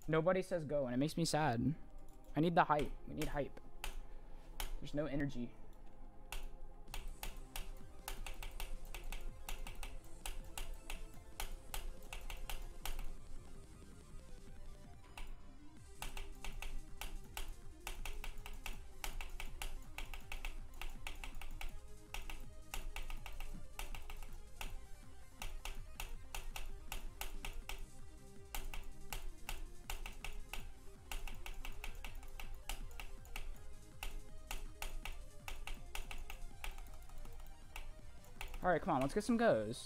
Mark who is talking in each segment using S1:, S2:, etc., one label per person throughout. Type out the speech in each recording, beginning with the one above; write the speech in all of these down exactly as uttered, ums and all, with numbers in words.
S1: Nobody says go, and it makes me sad. I need the hype. We need hype. There's no energy. Alright, come on, let's get some goes.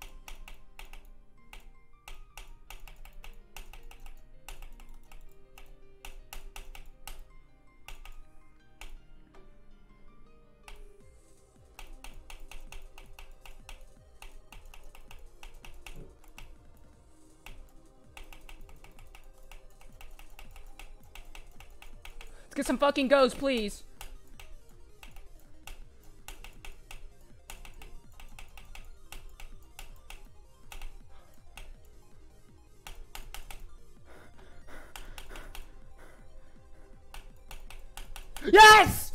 S1: Let's get some fucking goes, please. Yes!